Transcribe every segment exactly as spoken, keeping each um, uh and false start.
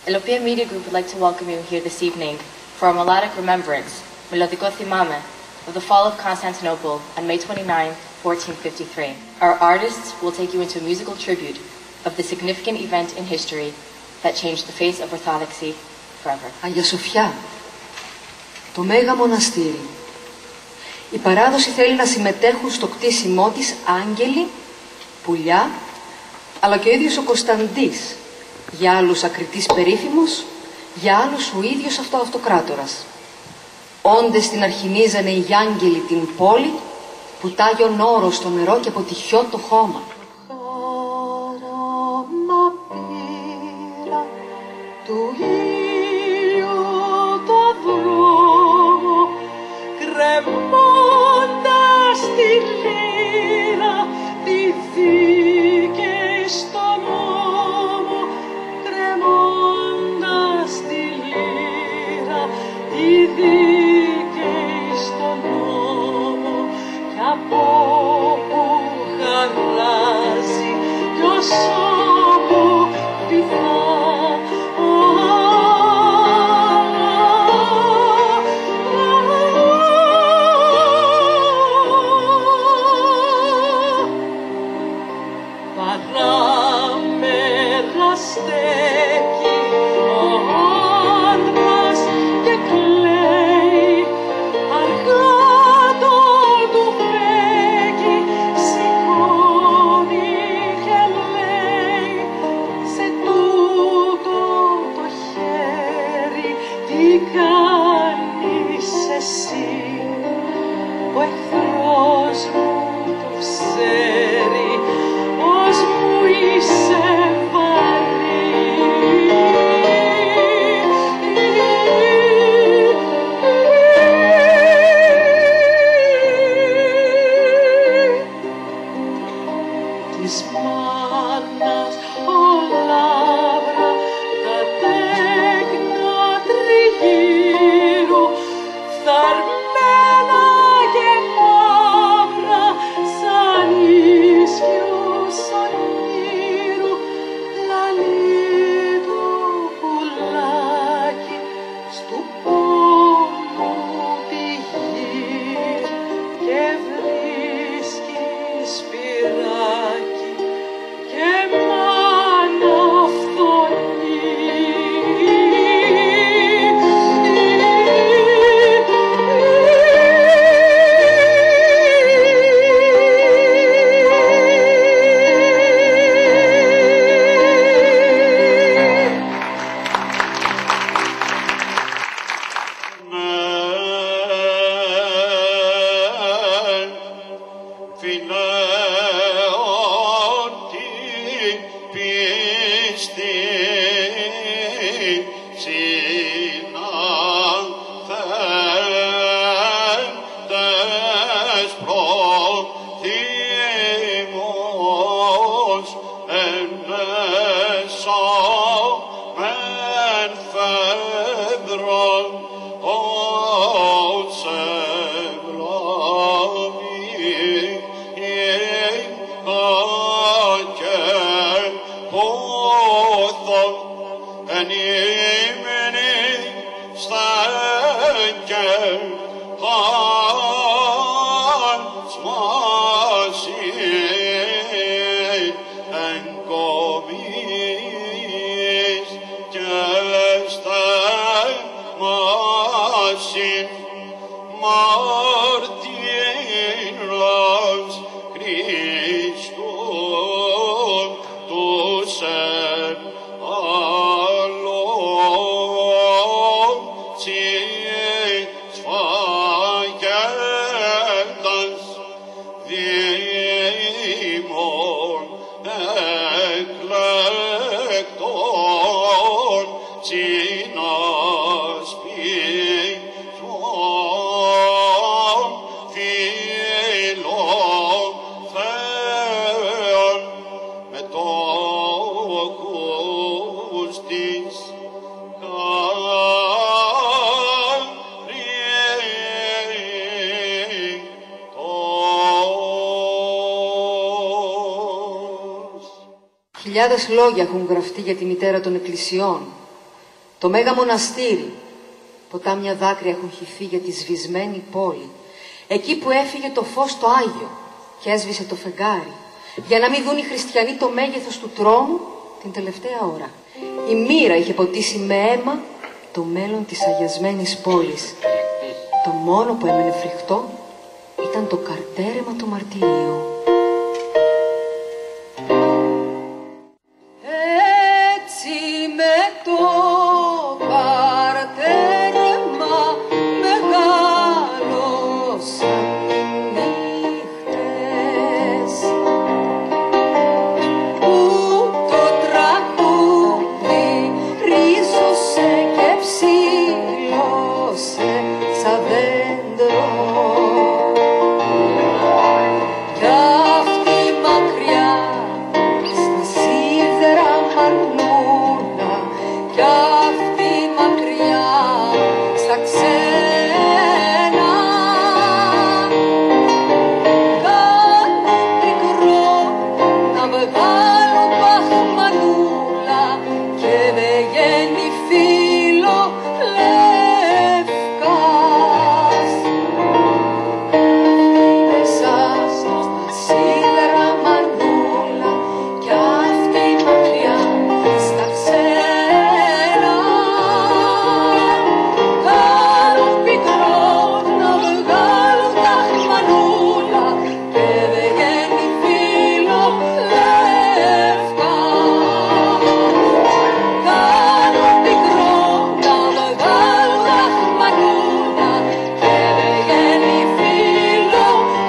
Elopia Media Group would like to welcome you here this evening for a melodic remembrance, Melodiko Thimame, of the fall of Constantinople on May twenty-ninth, fourteen fifty-three. Our artists will take you into a musical tribute of the significant event in history that changed the face of Orthodoxy forever. Αγία Σοφιά, το Μέγα Μοναστήρι. Η παράδοση θέλει να συμμετέχουν στο κτίσιμό της άγγελοι, πουλιά, αλλά και ο ίδιος ο Κωνσταντής, για άλλους ακριτής περίφημος, για άλλους ο ίδιος αυτοαυτοκράτορας. Όντες την αρχινίζανε οι άγγελοι την πόλη, που τάγιον όρος στο νερό και από τυχιό το χώμα. Χάραμα πήρα του ήλιου το δρόμο, κρεμώντας τη λύρα, τη δίκαιη στον νόμο, κρεμώντας τη λύρα, τη δίκαιη στον νόμο, κι από που χαράζει ποιος όπου πηδά. Παράμερα στέκει ο άνδρας και κλαίει, αργά τον του φέγγει, σηκώνει και λέει, σε τούτο το χέρι τι κάνεις εσύ, ο εχθρός μου το ξέρει, πως μου είσαι βαρύ. Της μάνας ο λάβρα τα τέκνα τριγύρω, θαρμένα και μαύρα σαν ίσιος ονείρου, λαλεί το πουλάκι στου πόνου τη γη και βρίσκει σπυράκι και μάνα φθονεί. Χιλιάδες λόγια έχουν γραφτεί για τη μητέρα των εκκλησιών, Το Μέγα Μοναστήρι. Ποτάμια δάκρυα έχουν χυθεί για τη σβησμένη πόλη. Εκεί που έφυγε το φως το Άγιο και έσβησε το φεγγάρι, για να μην δουν οι χριστιανοί το μέγεθος του τρόμου την τελευταία ώρα. Η μοίρα είχε ποτίσει με αίμα το μέλλον της αγιασμένης πόλης. Το μόνο που έμενε φρικτό ήταν το καρτέρεμα το μαρτύριο. Έτσι με το καρτέρεμα μεγάλωσαν νύχτες, που το τραγούδι ρίζωσε και ψήλωσε σαν δέντρο. Κι αυτή μακριά στα σίδερα μαρμούλα, κι αυτή μακριά στα ξένα, κάνω πικρό να βγάλω παχμανούλα και με γέννη φίλο Λευκάς. Μέσα στα σίδερα μαρμούλα κι αυτή μακριά στα ξένα, κάνω πικρό να βγάλω παχμανούλα και με γέννη φίλο Λευκάς. Κάνω πικρό να βγάλω παχμανούλα και με γέννη φίλο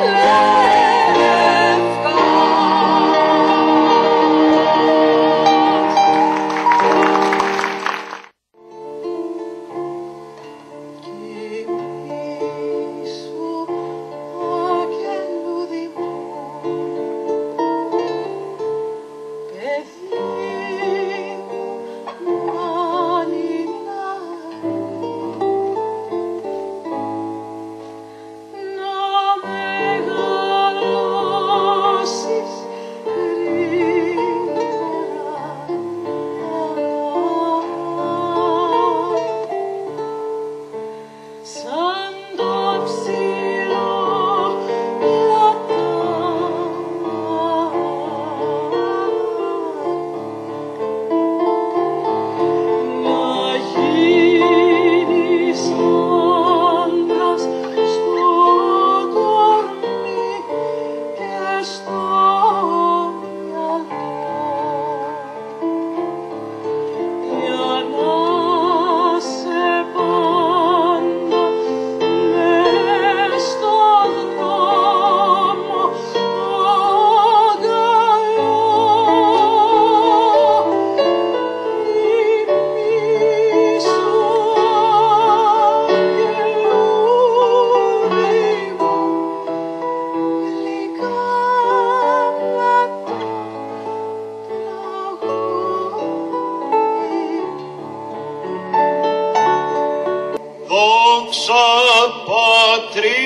σαν το ψηλό πλατάνι, να γίνεις άντρας στο κορμί και στο μυαλό, για να σε πάντα μες στο δρόμο αγκαλώ. Θυμήσου αγγελούδι μου, γλυκά με το τραγούδι. Δόξα Πατρί